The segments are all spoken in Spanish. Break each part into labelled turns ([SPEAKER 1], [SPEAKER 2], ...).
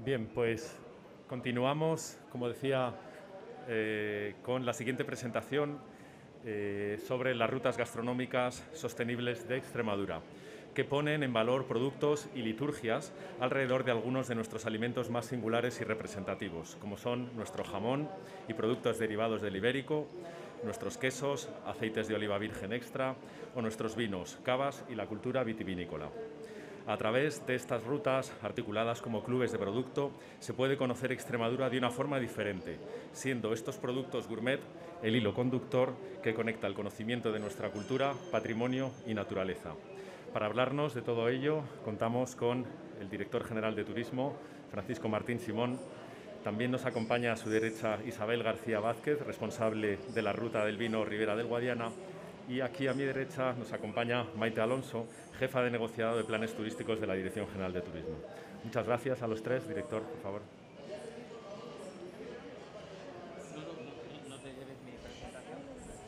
[SPEAKER 1] Bien, pues continuamos, como decía, con la siguiente presentación sobre las rutas gastronómicas sostenibles de Extremadura, que ponen en valor productos y liturgias alrededor de algunos de nuestros alimentos más singulares y representativos, como son nuestro jamón y productos derivados del ibérico, nuestros quesos, aceites de oliva virgen extra o nuestros vinos, cavas y la cultura vitivinícola. A través de estas rutas, articuladas como clubes de producto, se puede conocer Extremadura de una forma diferente, siendo estos productos gourmet el hilo conductor que conecta el conocimiento de nuestra cultura, patrimonio y naturaleza. Para hablarnos de todo ello, contamos con el director general de Turismo, Francisco Martín Simón. También nos acompaña a su derecha Isabel García Vázquez, responsable de la ruta del vino Ribera del Guadiana. Y aquí a mi derecha nos acompaña Maite Alonso, jefa de negociado de planes turísticos de la Dirección General de Turismo. Muchas gracias a los tres. Director, por favor.
[SPEAKER 2] No te lleves mi presentación.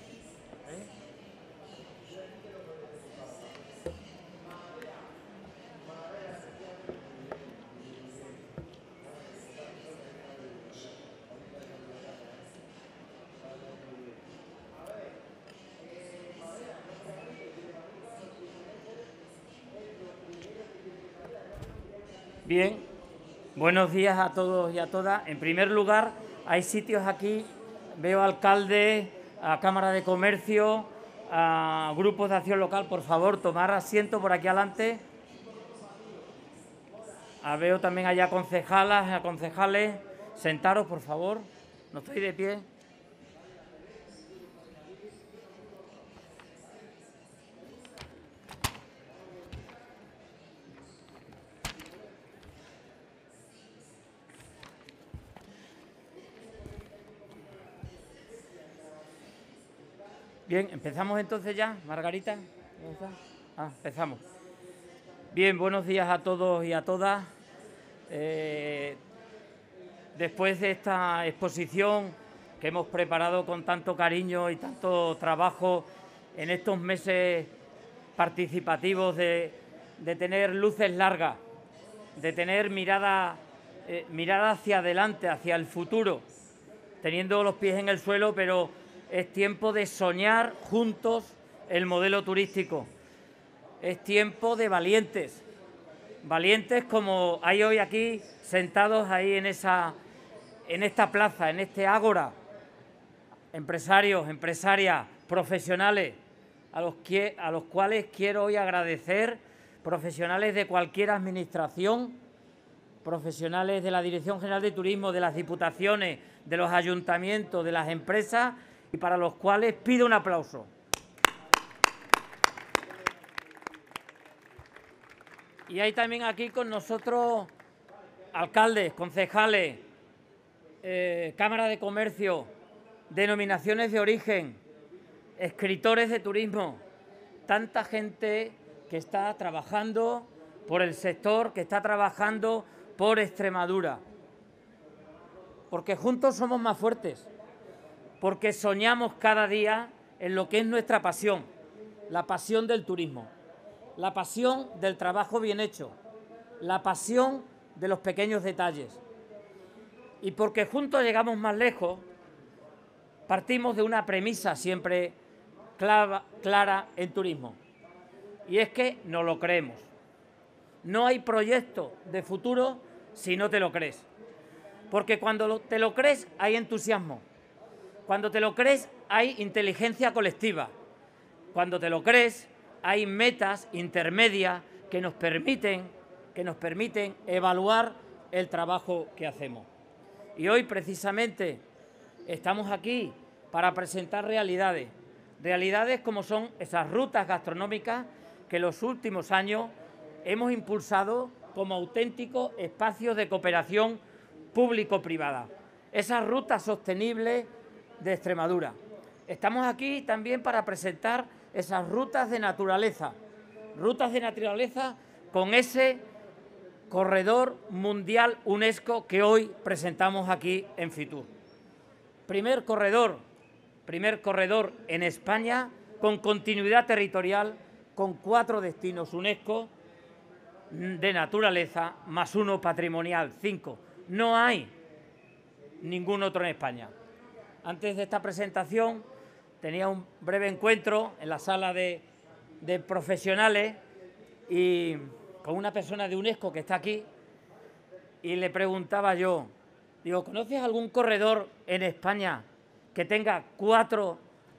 [SPEAKER 2] Bien, buenos días a todos y a todas. En primer lugar, hay sitios aquí, veo alcalde, a Cámara de Comercio, a grupos de acción local. Por favor, tomar asiento por aquí adelante. Veo también allá concejalas, a concejales. Sentaros, por favor. No estoy de pie. Bien, empezamos entonces ya, Margarita. Empezamos. Bien, buenos días a todos y a todas. Después de esta exposición que hemos preparado con tanto cariño y tanto trabajo en estos meses participativos de tener luces largas, de tener mirada hacia adelante, hacia el futuro, teniendo los pies en el suelo, pero es tiempo de soñar juntos el modelo turístico. Es tiempo de valientes, valientes como hay hoy aquí sentados ahí en esta plaza, en este ágora, empresarios, empresarias, profesionales, a los cuales quiero hoy agradecer, profesionales de cualquier administración, profesionales de la Dirección General de Turismo, de las diputaciones, de los ayuntamientos, de las empresas, y para los cuales pido un aplauso. Y hay también aquí con nosotros alcaldes, concejales, Cámara de Comercio, denominaciones de origen, escritores de turismo, tanta gente que está trabajando por el sector, que está trabajando por Extremadura. Porque juntos somos más fuertes, porque soñamos cada día en lo que es nuestra pasión, la pasión del turismo, la pasión del trabajo bien hecho, la pasión de los pequeños detalles. Y porque juntos llegamos más lejos, partimos de una premisa siempre clara en turismo, y es que no lo creemos. No hay proyecto de futuro si no te lo crees, porque cuando te lo crees hay entusiasmo, cuando te lo crees hay inteligencia colectiva, cuando te lo crees hay metas intermedias que nos permiten evaluar el trabajo que hacemos. Y hoy precisamente estamos aquí para presentar realidades como son esas rutas gastronómicas que en los últimos años hemos impulsado como auténticos espacios de cooperación público-privada, esas rutas sostenibles de Extremadura. Estamos aquí también para presentar esas rutas de naturaleza con ese corredor mundial UNESCO que hoy presentamos aquí en Fitur. Primer corredor en España con continuidad territorial, con 4 destinos UNESCO de naturaleza más 1 patrimonial, 5. No hay ningún otro en España. Antes de esta presentación tenía un breve encuentro en la sala de profesionales y con una persona de UNESCO que está aquí, y le preguntaba yo, digo, ¿conoces algún corredor en España que tenga cuatro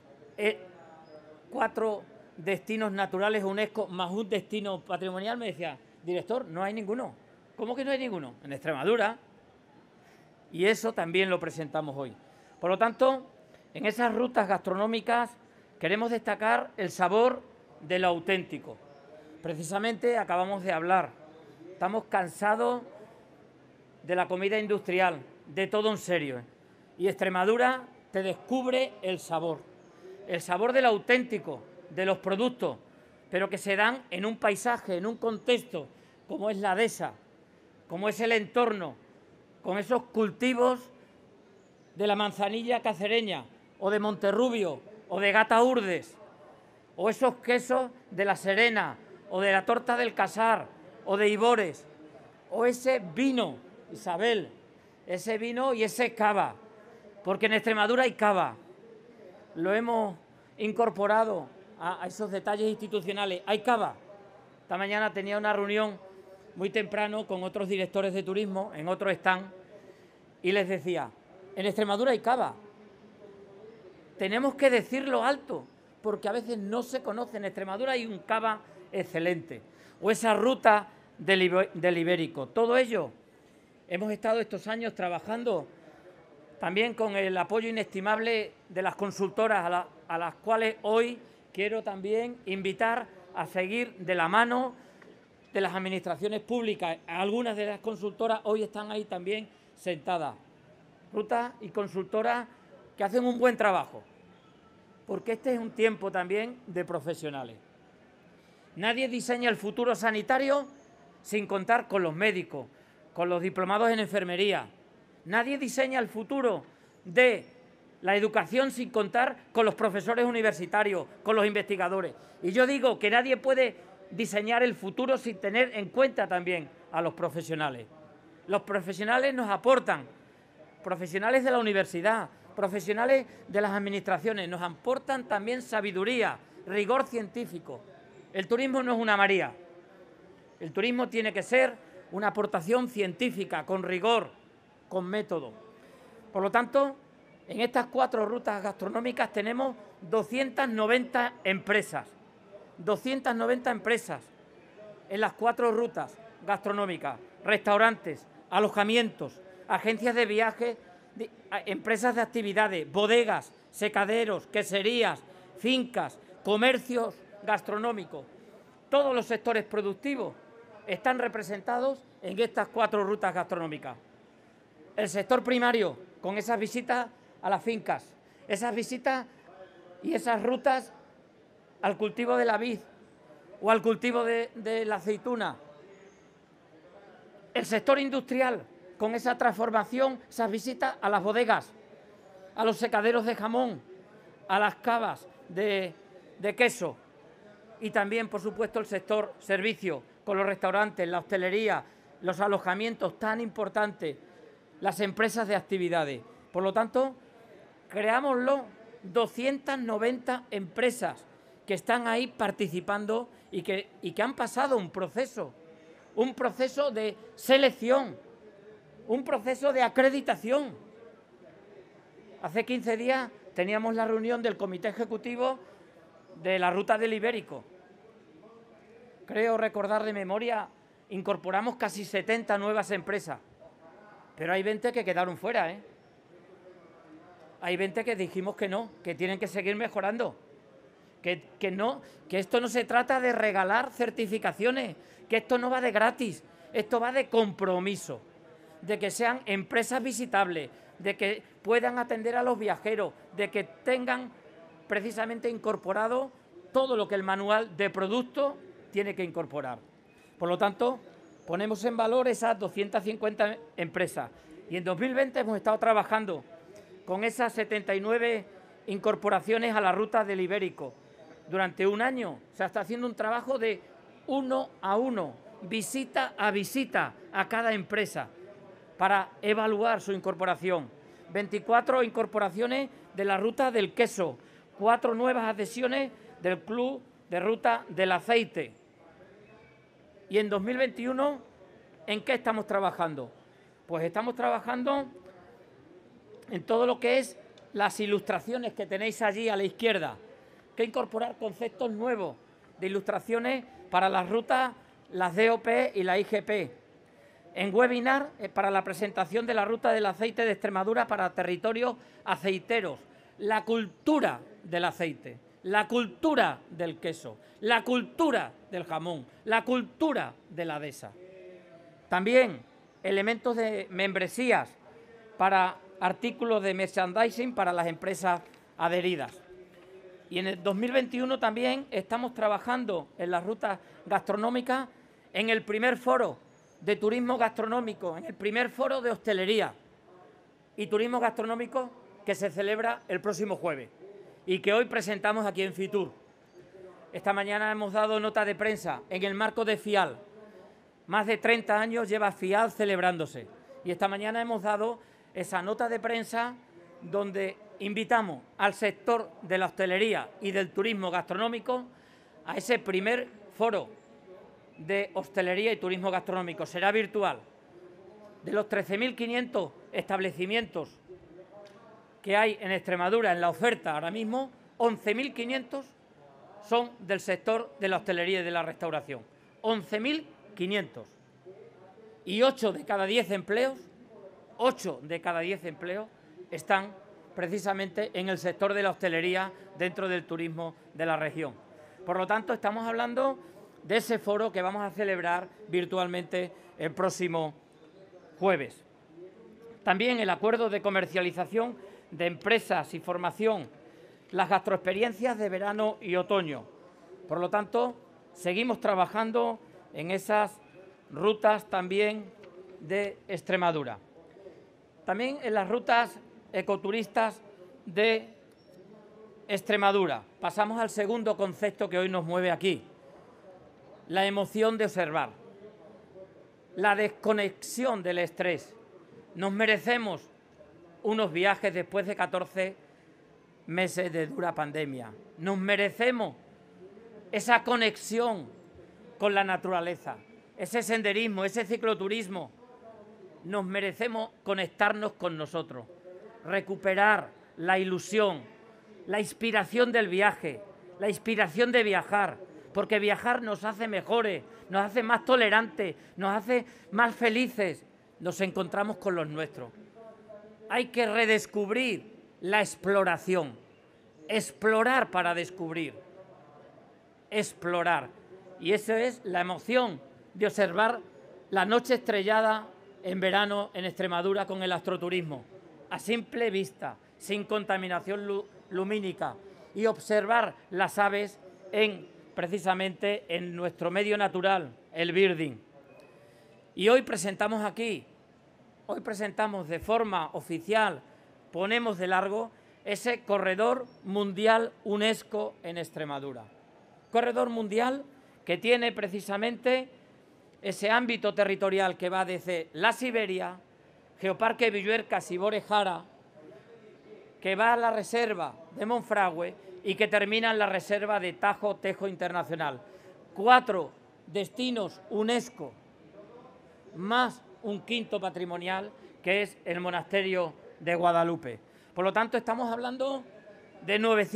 [SPEAKER 2] destinos naturales UNESCO más un destino patrimonial? Me decía, director, no hay ninguno. ¿Cómo que no hay ninguno? En Extremadura. Y eso también lo presentamos hoy. Por lo tanto, en esas rutas gastronómicas queremos destacar el sabor de lo auténtico. Precisamente acabamos de hablar, estamos cansados de la comida industrial, de todo en serio. Y Extremadura te descubre el sabor del auténtico, de los productos, pero que se dan en un paisaje, en un contexto, como es la dehesa, como es el entorno, con esos cultivos de la manzanilla cacereña, o de Monterrubio, o de Gata Urdes, o esos quesos de La Serena, o de la torta del Casar, o de Ibores, o ese vino, Isabel, ese vino y ese cava, porque en Extremadura hay cava. Lo hemos incorporado a esos detalles institucionales. Hay cava. Esta mañana tenía una reunión muy temprano con otros directores de turismo en otro stand y les decía, en Extremadura hay cava. Tenemos que decirlo alto, porque a veces no se conoce. En Extremadura hay un cava excelente. O esa ruta del Ibérico. Todo ello hemos estado estos años trabajando también con el apoyo inestimable de las consultoras a las cuales hoy quiero también invitar a seguir de la mano de las administraciones públicas. Algunas de las consultoras hoy están ahí también sentadas. Rutas y consultoras que hacen un buen trabajo, porque este es un tiempo también de profesionales. Nadie diseña el futuro sanitario sin contar con los médicos, con los diplomados en enfermería. Nadie diseña el futuro de la educación sin contar con los profesores universitarios, con los investigadores. Y yo digo que nadie puede diseñar el futuro sin tener en cuenta también a los profesionales. Los profesionales nos aportan, profesionales de la universidad, profesionales de las administraciones, nos aportan también sabiduría, rigor científico. El turismo no es una María. El turismo tiene que ser una aportación científica, con rigor, con método. Por lo tanto, en estas 4 rutas gastronómicas tenemos 290 empresas. 290 empresas en las 4 rutas gastronómicas, restaurantes, alojamientos, agencias de viaje, empresas de actividades, bodegas, secaderos, queserías, fincas, comercios gastronómicos. Todos los sectores productivos están representados en estas 4 rutas gastronómicas. El sector primario, con esas visitas a las fincas, esas visitas y esas rutas al cultivo de la vid o al cultivo de la aceituna. El sector industrial, con esa transformación, esas visitas a las bodegas, a los secaderos de jamón, a las cavas de queso. Y también, por supuesto, el sector servicio, con los restaurantes, la hostelería, los alojamientos tan importantes, las empresas de actividades. Por lo tanto, creámoslo 290 empresas que están ahí participando y que han pasado un proceso de selección, un proceso de acreditación. Hace 15 días teníamos la reunión del Comité Ejecutivo de la Ruta del Ibérico. Creo recordar de memoria, incorporamos casi 70 nuevas empresas, pero hay 20 que quedaron fuera, ¿eh? Hay 20 que dijimos que no, que tienen que seguir mejorando, que esto no se trata de regalar certificaciones, que esto no va de gratis, esto va de compromiso, de que sean empresas visitables, de que puedan atender a los viajeros, de que tengan precisamente incorporado todo lo que el manual de producto tiene que incorporar. Por lo tanto, ponemos en valor esas 250 empresas. Y en 2020 hemos estado trabajando con esas 79 incorporaciones a la ruta del Ibérico. Durante un año se está haciendo un trabajo de 1 a 1, visita a cada empresa, para evaluar su incorporación. 24 incorporaciones de la ruta del queso, 4 nuevas adhesiones del Club de Ruta del Aceite. Y en 2021, ¿en qué estamos trabajando? Pues estamos trabajando en todo lo que es las ilustraciones que tenéis allí a la izquierda, que incorporar conceptos nuevos de ilustraciones para las rutas, las DOP y la IGP. En webinar para la presentación de la ruta del aceite de Extremadura para territorios aceiteros, la cultura del aceite, la cultura del queso, la cultura del jamón, la cultura de la dehesa. También elementos de membresías para artículos de merchandising para las empresas adheridas. Y en el 2021 también estamos trabajando en las rutas gastronómicas en el primer foro de turismo gastronómico, en el primer foro de hostelería y turismo gastronómico que se celebra el próximo jueves y que hoy presentamos aquí en Fitur. Esta mañana hemos dado nota de prensa en el marco de FIAL. Más de 30 años lleva FIAL celebrándose y esta mañana hemos dado esa nota de prensa donde invitamos al sector de la hostelería y del turismo gastronómico a ese primer foro de hostelería y turismo gastronómico. Será virtual. De los 13.500 establecimientos que hay en Extremadura en la oferta ahora mismo, 11.500 son del sector de la hostelería y de la restauración. 11.500. Y 8 de cada 10 empleos, 8 de cada 10 empleos están precisamente en el sector de la hostelería dentro del turismo de la región. Por lo tanto, estamos hablando de ese foro que vamos a celebrar virtualmente el próximo jueves. También el acuerdo de comercialización de empresas y formación, las gastroexperiencias de verano y otoño. Por lo tanto, seguimos trabajando en esas rutas también de Extremadura. También en las rutas ecoturistas de Extremadura. Pasamos al segundo concepto que hoy nos mueve aquí. La emoción de observar, la desconexión del estrés. Nos merecemos unos viajes después de 14 meses de dura pandemia. Nos merecemos esa conexión con la naturaleza, ese senderismo, ese cicloturismo. Nos merecemos conectarnos con nosotros, recuperar la ilusión, la inspiración del viaje, la inspiración de viajar. Porque viajar nos hace mejores, nos hace más tolerantes, nos hace más felices. Nos encontramos con los nuestros. Hay que redescubrir la exploración. Explorar para descubrir. Explorar. Y esa es la emoción de observar la noche estrellada en verano en Extremadura con el astroturismo. A simple vista, sin contaminación lumínica. Y observar las aves precisamente en nuestro medio natural, el birding. Y hoy presentamos aquí, hoy presentamos de forma oficial, ponemos de largo ese corredor mundial UNESCO en Extremadura. Corredor mundial que tiene precisamente ese ámbito territorial que va desde la Siberia, Geoparque Villuercas y Borejara, que va a la reserva de Monfragüe y que termina en la reserva de Tajo Tejo Internacional. 4 destinos UNESCO, más un quinto patrimonial, que es el monasterio de Guadalupe. Por lo tanto, estamos hablando de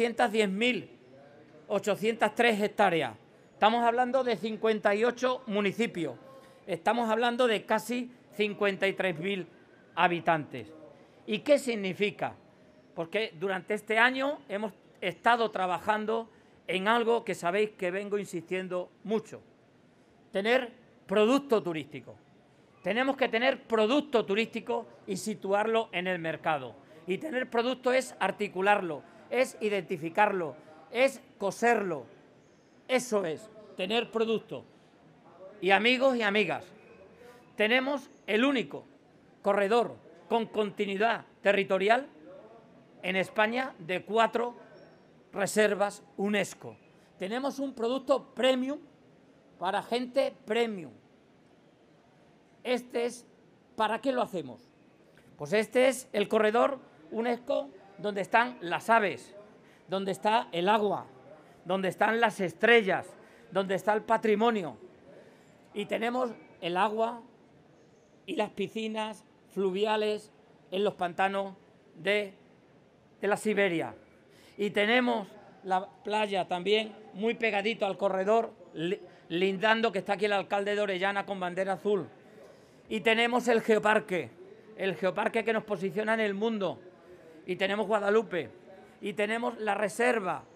[SPEAKER 2] 910.803 hectáreas. Estamos hablando de 58 municipios. Estamos hablando de casi 53.000 habitantes. ¿Y qué significa? Porque durante este año hemos estado trabajando en algo que sabéis que vengo insistiendo mucho. Tener producto turístico. Tenemos que tener producto turístico y situarlo en el mercado. Y tener producto es articularlo, es identificarlo, es coserlo. Eso es, tener producto. Y amigos y amigas, tenemos el único corredor con continuidad territorial en España de 4 reservas UNESCO. Tenemos un producto premium para gente premium. Este es ¿Para qué lo hacemos? Pues este es el corredor UNESCO donde están las aves, donde está el agua, donde están las estrellas, donde está el patrimonio. Y tenemos el agua y las piscinas fluviales en los pantanos de la Siberia. Y tenemos la playa también muy pegadito al corredor, lindando, que está aquí el alcalde de Orellana con bandera azul. Y tenemos el geoparque que nos posiciona en el mundo. Y tenemos Guadalupe. Y tenemos la reserva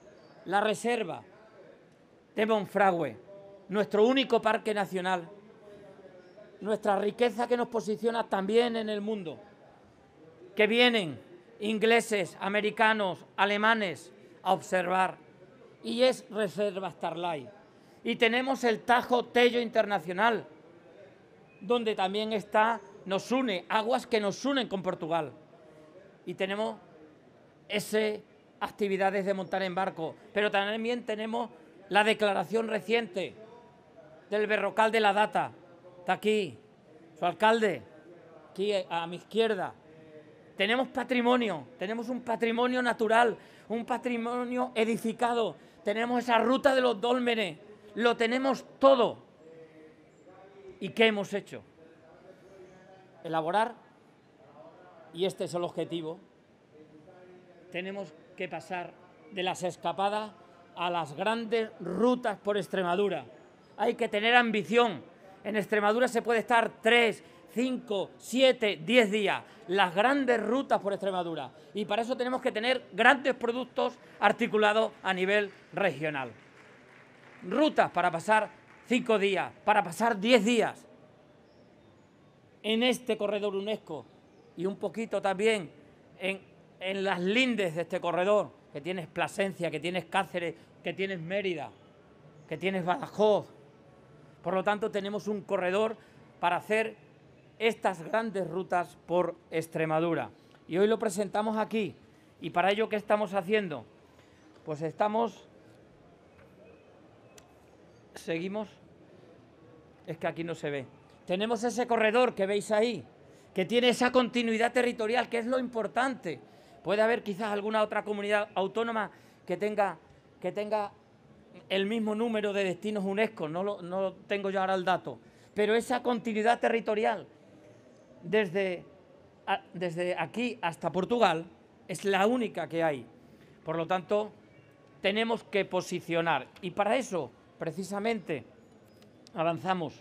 [SPEAKER 2] de Monfragüe, nuestro único parque nacional. Nuestra riqueza que nos posiciona también en el mundo. Que vienen ingleses, americanos, alemanes a observar. Y es Reserva Starlight. Y tenemos el Tajo Tello Internacional, donde también nos une, aguas que nos unen con Portugal. Y tenemos actividades de montar en barco, pero también tenemos la declaración reciente del Berrocal de la Data. Está aquí, su alcalde, aquí a mi izquierda. Tenemos patrimonio, tenemos un patrimonio natural, un patrimonio edificado, tenemos esa ruta de los dólmenes, lo tenemos todo. ¿Y qué hemos hecho? Elaborar, y este es el objetivo, tenemos que pasar de las escapadas a las grandes rutas por Extremadura. Hay que tener ambición. En Extremadura se puede estar 3, 5, 7, 10 días. Las grandes rutas por Extremadura. Y para eso tenemos que tener grandes productos articulados a nivel regional. Rutas para pasar 5 días, para pasar 10 días. En este corredor UNESCO y un poquito también en las lindes de este corredor, que tienes Plasencia, que tienes Cáceres, que tienes Mérida, que tienes Badajoz. Por lo tanto, tenemos un corredor para hacer estas grandes rutas por Extremadura. Y hoy lo presentamos aquí. ¿Y para ello qué estamos haciendo? Pues seguimos. Es que aquí no se ve. Tenemos ese corredor que veis ahí, que tiene esa continuidad territorial, que es lo importante. Puede haber quizás alguna otra comunidad autónoma que tenga el mismo número de destinos UNESCO, no tengo yo ahora el dato, pero esa continuidad territorial desde aquí hasta Portugal es la única que hay. Por lo tanto, tenemos que posicionar y para eso, precisamente, avanzamos.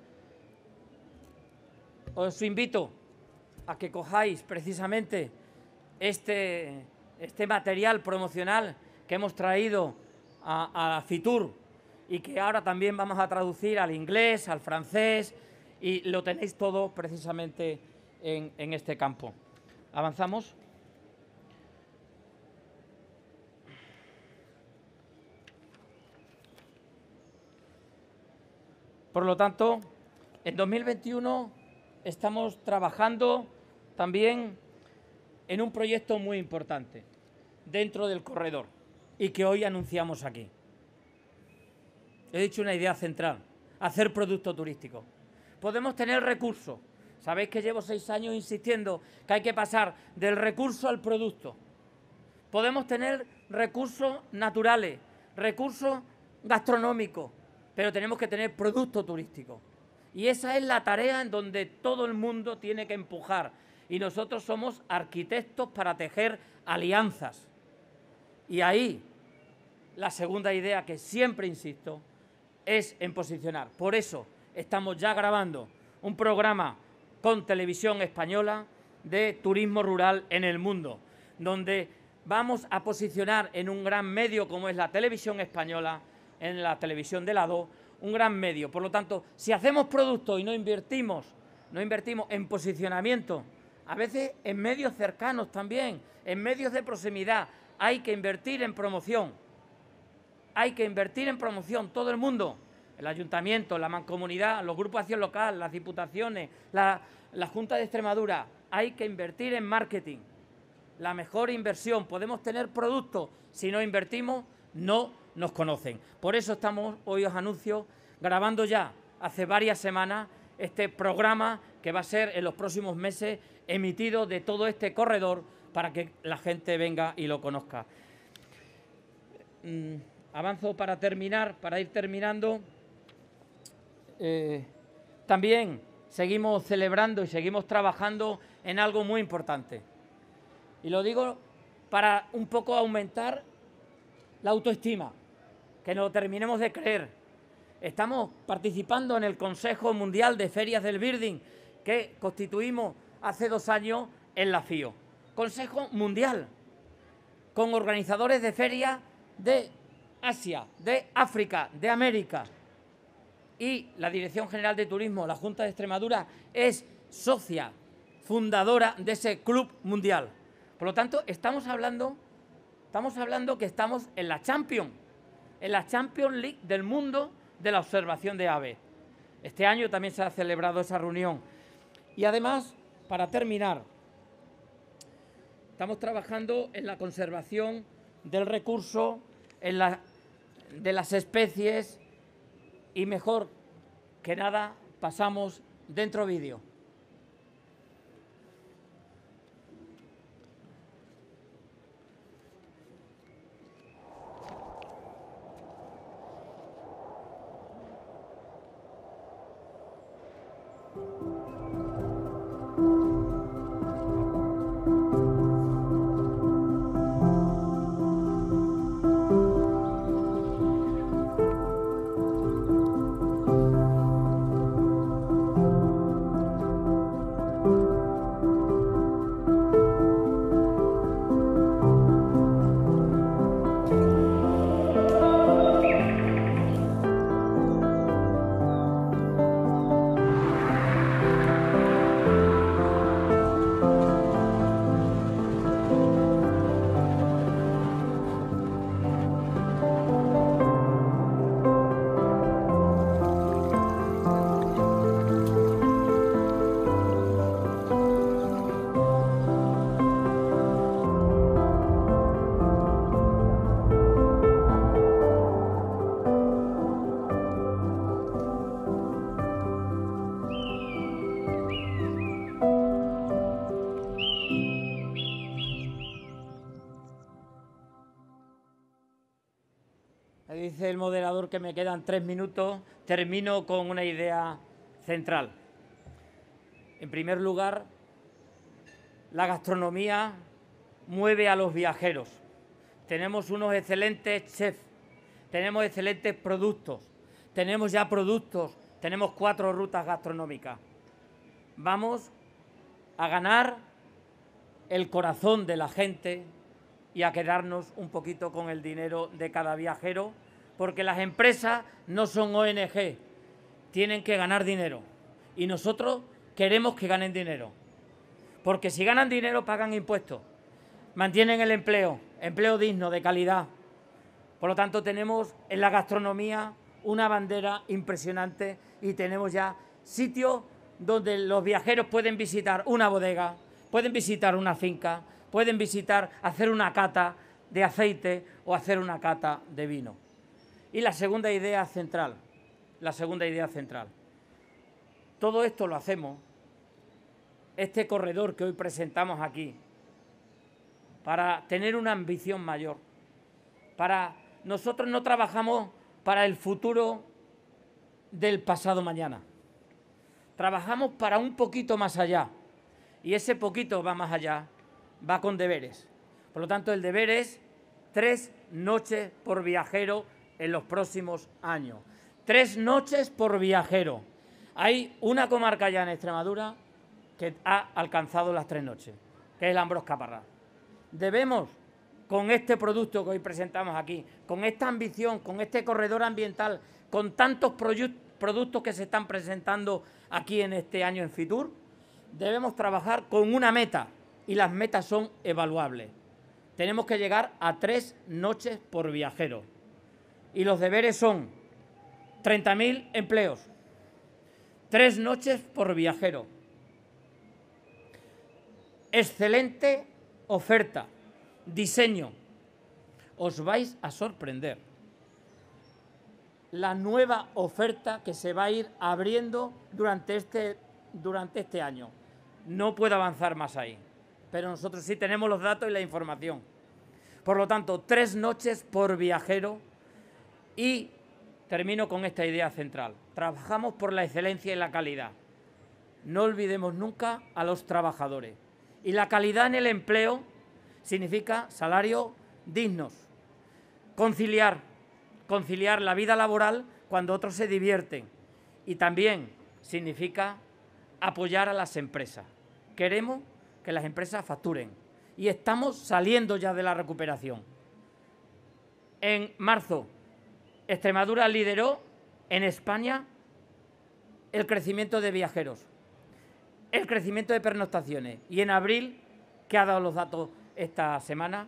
[SPEAKER 2] Os invito a que cojáis precisamente este material promocional que hemos traído a Fitur y que ahora también vamos a traducir al inglés, al francés, y lo tenéis todo precisamente en este campo. ¿Avanzamos? Por lo tanto, en 2021 estamos trabajando también en un proyecto muy importante dentro del corredor y que hoy anunciamos aquí. He dicho una idea central, hacer producto turístico. Podemos tener recursos. Sabéis que llevo 6 años insistiendo que hay que pasar del recurso al producto. Podemos tener recursos naturales, recursos gastronómicos, pero tenemos que tener producto turístico. Y esa es la tarea en donde todo el mundo tiene que empujar. Y nosotros somos arquitectos para tejer alianzas. Y ahí, la segunda idea que siempre insisto, es en posicionar. Por eso estamos ya grabando un programa con Televisión Española de turismo rural en el mundo, donde vamos a posicionar en un gran medio como es la Televisión Española, en la televisión de la 2, un gran medio. Por lo tanto, si hacemos productos y no invertimos en posicionamiento, a veces en medios cercanos también, en medios de proximidad, hay que invertir en promoción. Hay que invertir en promoción, todo el mundo, el ayuntamiento, la mancomunidad, los grupos de acción local, las diputaciones, la Junta de Extremadura. Hay que invertir en marketing. La mejor inversión. Podemos tener productos, si no invertimos, no nos conocen. Por eso estamos, hoy os anuncio, grabando ya hace varias semanas este programa que va a ser en los próximos meses emitido de todo este corredor para que la gente venga y lo conozca. Avanzo para terminar, para ir terminando. También seguimos celebrando y seguimos trabajando en algo muy importante. Y lo digo para un poco aumentar la autoestima, que nos lo terminemos de creer. Estamos participando en el Consejo Mundial de Ferias del Birding que constituimos hace 2 años en la FIO. Consejo Mundial, con organizadores de ferias de Asia, de África, de América. Y la Dirección General de Turismo, la Junta de Extremadura, es socia fundadora de ese club mundial. Por lo tanto, estamos hablando que estamos en la Champions League del mundo de la observación de aves. Este año también se ha celebrado esa reunión. Y además, para terminar, estamos trabajando en la conservación del recurso, de las especies y, mejor que nada, pasamos dentro vídeo. Dice el moderador que me quedan 3 minutos. Termino con una idea central. En primer lugar, la gastronomía mueve a los viajeros. Tenemos unos excelentes chefs, tenemos excelentes productos, tenemos ya productos, tenemos 4 rutas gastronómicas. Vamos a ganar el corazón de la gente y a quedarnos un poquito con el dinero de cada viajero, porque las empresas no son ONG, tienen que ganar dinero y nosotros queremos que ganen dinero, porque si ganan dinero pagan impuestos, mantienen el empleo digno, de calidad. Por lo tanto, tenemos en la gastronomía una bandera impresionante y tenemos ya sitios donde los viajeros pueden visitar una bodega, pueden visitar una finca, pueden visitar, hacer una cata de aceite o hacer una cata de vino. Y la segunda idea central, todo esto lo hacemos, este corredor que hoy presentamos aquí, para tener una ambición mayor. Nosotros no trabajamos para el futuro del pasado mañana, trabajamos para un poquito más allá, y ese poquito va más allá, va con deberes. Por lo tanto, el deber es 3 noches por viajero en los próximos años. 3 noches por viajero. Hay una comarca ya en Extremadura que ha alcanzado las 3 noches, que es el Ambrós-Caparrós. Debemos, con este producto que hoy presentamos aquí, con esta ambición, con este corredor ambiental, con tantos productos que se están presentando aquí en este año en Fitur, debemos trabajar con una meta, y las metas son evaluables. Tenemos que llegar a 3 noches por viajero. Y los deberes son 30.000 empleos, 3 noches por viajero, excelente oferta, diseño. Os vais a sorprender. la nueva oferta que se va a ir abriendo durante este año. No puedo avanzar más ahí, pero nosotros sí tenemos los datos y la información. Por lo tanto, 3 noches por viajero y termino con esta idea central. Trabajamos por la excelencia y la calidad. No olvidemos nunca a los trabajadores. Y la calidad en el empleo significa salarios dignos. Conciliar la vida laboral cuando otros se divierten. Y también significa apoyar a las empresas. Queremos que las empresas facturen. Y estamos saliendo ya de la recuperación. En marzo, Extremadura lideró en España el crecimiento de viajeros, el crecimiento de pernoctaciones. Y en abril, que ha dado los datos esta semana,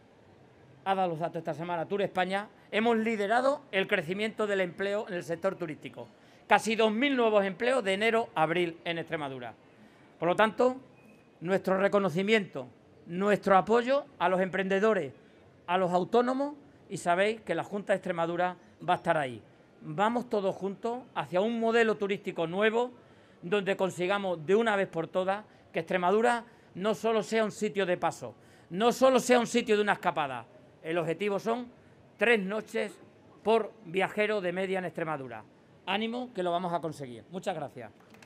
[SPEAKER 2] Tour España, hemos liderado el crecimiento del empleo en el sector turístico. Casi 2.000 nuevos empleos de enero a abril en Extremadura. Por lo tanto, nuestro reconocimiento, nuestro apoyo a los emprendedores, a los autónomos, y sabéis que la Junta de Extremadura va a estar ahí. Vamos todos juntos hacia un modelo turístico nuevo donde consigamos de una vez por todas que Extremadura no solo sea un sitio de paso, no solo sea un sitio de una escapada. El objetivo son 3 noches por viajero de media en Extremadura. Ánimo, que lo vamos a conseguir. Muchas gracias.